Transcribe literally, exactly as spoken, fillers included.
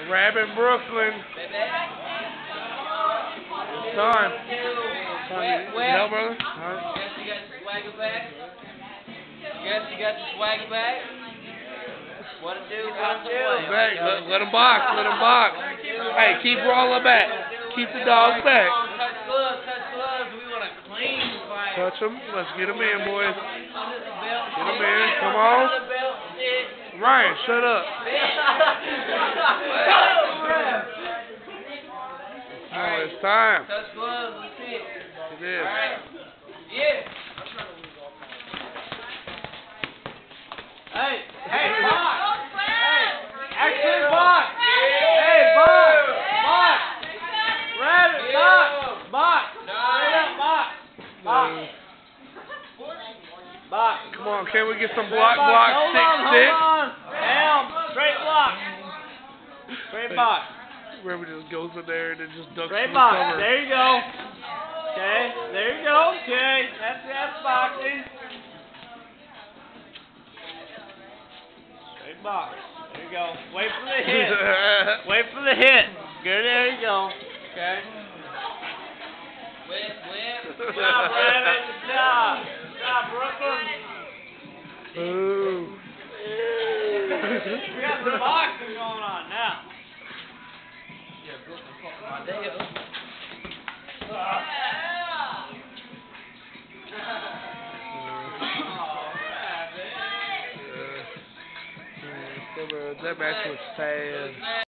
Rabbit Brooklyn. It's time. Time to help, brother. All right. Guess you got the swagger back? Guess you got the swagger back? What to do? What to do? Back. Let, let him box. Let him box. Hey, keep rolling back. Keep the dogs back. Touch gloves. Touch gloves. We want a clean fight. Touch them. Let's get them in, boys. Under the belt. Get them in. Come on. Under the belt. Shit. Ryan, shut up. Oh, it's time. Touch gloves. Let's see it. It is. All right. Yeah. Hey, hey, box! Hey, excellent box! Hey, box! Box! Rabbit, box! Box! Straight up box! Box! Box! Come on, can we get some block, Box. block, Hold six, on, six? hold on! Down! Straight block! Straight box! Rabbit just goes in there and then just ducks Straight in the box! cover. There you go! Okay, there you go! Okay, that's, that's boxing! Straight box. There you go. Wait for the hit. Wait for the hit. Good. There you go. Okay. Whip, whip. Good job, Rabbit. Good job. Good job, Brooklyn. Ooh. We got some boxing going on now. That match was sad.